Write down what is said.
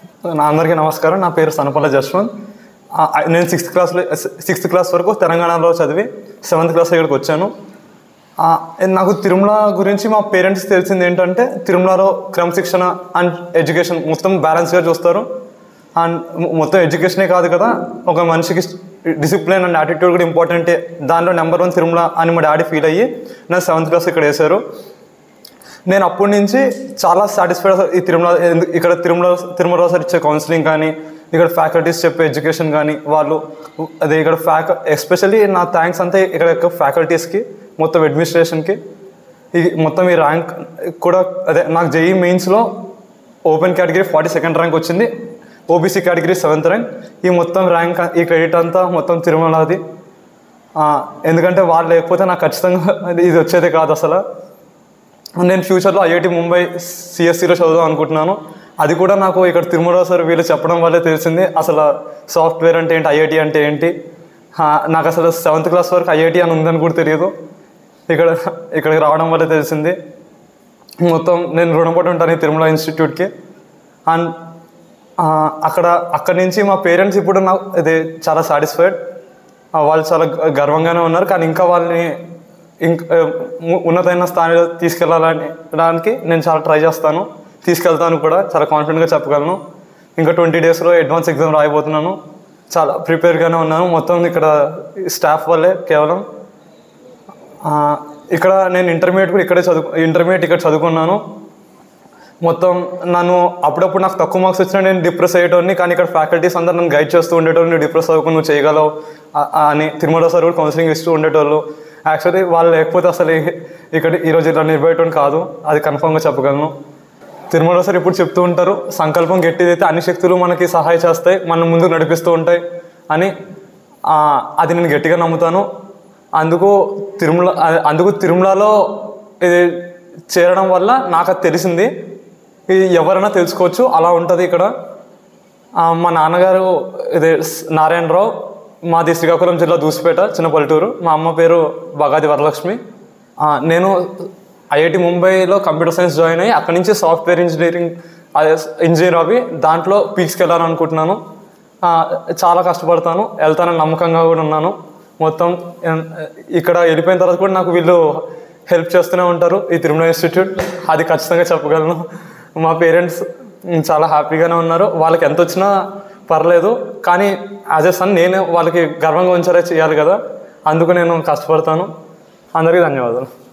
అందరికీ నమస్కారం. నా పేరు సనపల్ల జశ్వంత్. నేను సిక్స్త్ క్లాస్ వరకు తెలంగాణలో చదివి 7th క్లాస్ ఇక్కడికి వచ్చాను. నాకు తిరుమల గురించి మా పేరెంట్స్ తెలిసింది ఏంటంటే, తిరుమలలో క్రమశిక్షణ అండ్ ఎడ్యుకేషన్ మొత్తం బ్యాలెన్స్గా చూస్తారు. అండ్ మొత్తం ఎడ్యుకేషనే కాదు కదా, ఒక మనిషికి డిసిప్లిన్ అండ్ యాటిట్యూడ్ కూడా ఇంపార్టెంటే. దాంట్లో నెంబర్ 1 తిరుమల అని మా డాడీ ఫీల్ అయ్యి నన్ను 7th క్లాస్ ఇక్కడ వేశారు. నేను అప్పటి నుంచి చాలా సాటిస్ఫైడ్ ఈ ఇక్కడ తిరుమల సార్ ఇచ్చే కౌన్సిలింగ్ కానీ, ఇక్కడ ఫ్యాకల్టీస్ చెప్పే ఎడ్యుకేషన్ కానీ, వాళ్ళు అదే ఇక్కడ ఎస్పెషల్లీ నా థ్యాంక్స్ అంతా ఇక్కడ ఫ్యాకల్టీస్కి, మొత్తం అడ్మినిస్ట్రేషన్కి. మొత్తం ఈ ర్యాంక్ కూడా అదే నాకు జేఈ మెయిన్స్లో ఓపెన్ కేటగిరీ 42nd ర్యాంక్ వచ్చింది, ఓబీసీ కేటగిరీ 7th ర్యాంక్. ఈ మొత్తం ర్యాంక్, ఈ క్రెడిట్ అంతా మొత్తం తిరుమలది. ఎందుకంటే వాళ్ళు లేకపోతే నాకు ఖచ్చితంగా ఇది వచ్చేదే కాదు అసలు. నేను ఫ్యూచర్లో ఐఐటి ముంబై సిఎస్సిలో చదువుదాం అనుకుంటున్నాను. అది కూడా నాకు ఇక్కడ తిరుమల సార్ వీళ్ళు చెప్పడం వల్లే తెలిసింది అసలు సాఫ్ట్వేర్ అంటే ఏంటి, ఐఐటి అంటే ఏంటి. నాకు అసలు 7th క్లాస్ వరకు ఐఐటి అని ఉందని కూడా తెలియదు. ఇక్కడికి రావడం వల్లే తెలిసింది. మొత్తం నేను రుణపడి ఉంటాను ఈ తిరుమల ఇన్స్టిట్యూట్కి. అండ్ అక్కడి నుంచి మా పేరెంట్స్ ఇప్పుడు నాకు ఇది చాలా సాటిస్ఫైడ్. వాళ్ళు చాలా గర్వంగానే ఉన్నారు. కానీ ఇంకా వాళ్ళని ఉన్నతమైన స్థాయిలో తీసుకెళ్ళడానికి నేను చాలా ట్రై చేస్తాను, తీసుకెళ్తాను కూడా. చాలా కాన్ఫిడెంట్గా చెప్పగలను. ఇంకా 20 డేస్లో అడ్వాన్స్ ఎగ్జామ్ రాయబోతున్నాను. చాలా ప్రిపేర్గానే ఉన్నాను. మొత్తం ఇక్కడ స్టాఫ్ వల్లే కేవలం. ఇక్కడ నేను ఇంటర్మీడియట్ కూడా ఇక్కడ చదువుకున్నాను. మొత్తం అప్పుడప్పుడు నాకు తక్కువ మార్క్స్ వచ్చినా నేను డిప్రెస్ అయ్యేటోని. కానీ ఇక్కడ ఫ్యాకల్టీస్ అందరూ నన్ను గైడ్ చేస్తూ ఉండేటోళ్ళు, నువ్వు డిప్రెస్ అవ్వకుండా నువ్వు చేయగలవు అని. తిరుమల సార్ కూడా కౌన్సిలింగ్ ఇస్తూ ఉండేటోళ్ళు. యాక్చువల్లీ వాళ్ళు లేకపోతే అసలు ఇక్కడ ఈరోజు ఇలా నిర్వహించడం కాదు, అది కన్ఫామ్గా చెప్పగలను. తిరుమల సార్ ఇప్పుడు చెప్తూ ఉంటారు, సంకల్పం గట్టిదైతే అన్ని శక్తులు మనకి సహాయం చేస్తాయి, మనం ముందుకు నడిపిస్తూ ఉంటాయి అని. అది నేను గట్టిగా నమ్ముతాను. అందుకు తిరుమలలో ఇది చేరడం వల్ల నాకు అది తెలిసింది. ఇది ఎవరైనా తెలుసుకోవచ్చు, అలా ఉంటుంది ఇక్కడ. మా నాన్నగారు ఇది నారాయణరావు, మాది శ్రీకాకుళం జిల్లా దూసిపేట, చిన్న పల్లెటూరు. మా అమ్మ పేరు బగాది వరలక్ష్మి. నేను ఐఐటి ముంబైలో కంప్యూటర్ సైన్స్ జాయిన్ అయ్యి అక్కడి నుంచి సాఫ్ట్వేర్ ఇంజనీర్ అవి దాంట్లో పీక్స్కి వెళ్ళాలనుకుంటున్నాను. చాలా కష్టపడతాను, వెళ్తానని నమ్మకంగా కూడా ఉన్నాను. మొత్తం ఇక్కడ వెళ్ళిపోయిన తర్వాత కూడా నాకు వీళ్ళు హెల్ప్ చేస్తూనే ఉంటారు, ఈ తిరుమల ఇన్స్టిట్యూట్. అది ఖచ్చితంగా చెప్పగలను. మా పేరెంట్స్ చాలా హ్యాపీగానే ఉన్నారు. వాళ్ళకి ఎంత వచ్చినా పర్లేదు, కానీ యాజ్ ఎ సన్ నేను వాళ్ళకి గర్వంగా ఉంచారే చేయాలి కదా, అందుకు నేను కష్టపడతాను. అందరికీ ధన్యవాదాలు.